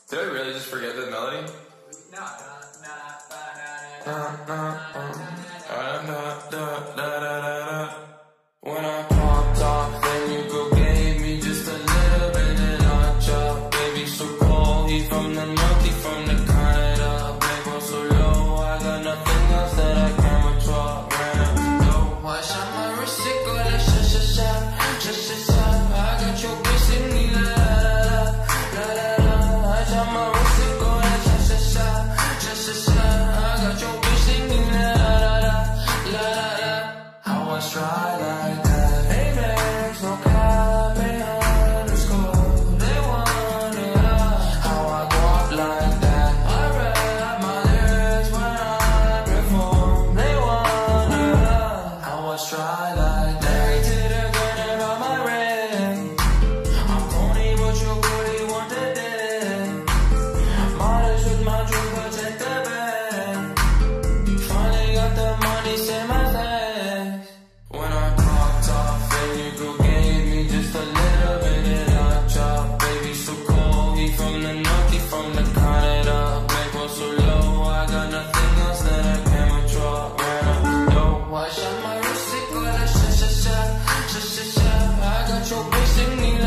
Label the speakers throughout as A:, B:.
A: Did I really just forget the melody? When I popped off, then you go gave me just a little bit and I dropped. Baby, so cold, he from the north, he from the Canada. Baby, so low, I got nothing else that I can withdraw. Yo, I shot my wrist, it go like sha-sha-sha, sha-sha-sha. I got your bitch singing la-la-la, la-la-la. I shot my wrist, it go like sha-sha-sha, sha-sha-sha. I got your bitch singing la-la-la, la-la-la. How I try like that. Amex, no cap, underscore. They wonder how I go up like that. I rap my lyrics when I perform. They wonder how I try like that. Married to the girl and on my ring. I'm corny, but you're good, you want the dick. Modest with my drink, protect the bag. Finally got the money, say my thanks. When I popped off, then you go gave me just a little bit and I dropped. Baby, so cold, he from the north, he from the Canada. Baby, so low, I got nothing else that I can withdraw. Yo, I shot my wrist, it go like sha-sha-sha, sha-sha-sha. I got your bitch singing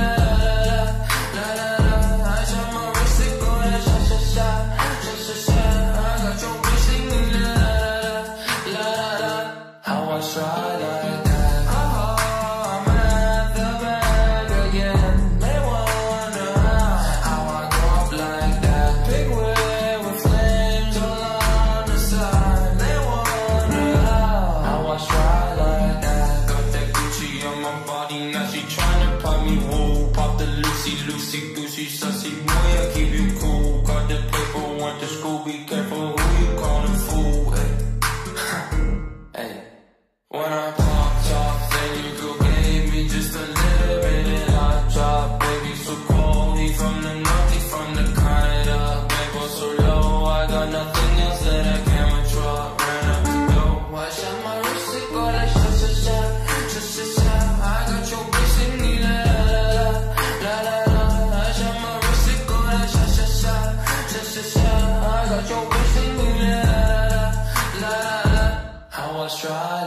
A: la-la-la, la-la-la. I shot my wrist, it go like sha-sha-sha, sha-sha-sha. I got your bitch singing la-la-la, la-la-la. How I try like that. I'm at the bag again. They wonder how I go up like that. Big wheel with flames all on the side. They wonder how I try like that. Got that Gucci on my body, now she tryna pop me. Whoa, pop the Lucy, Lucy, Gucci, sussy. Boy, I keep you cool. Got the paper, went to school. Be careful who you callin' fool. Hey. Hey. When I popped off, then you go gave me just a little bit and I dropped. Baby, so cold, he from the north, he from the Canada. Baby, so low, I got nothing else that I can withdraw. Yo, I shot my wrist, it go like sha-sha-sha, sha-sha-sha. I got your bitch singing la-la-la, la-la-la. I shot my wrist, it go like sha-sha-sha, sha-sha-sha. I got your bitch singing la-la-la, la-la-la. How I try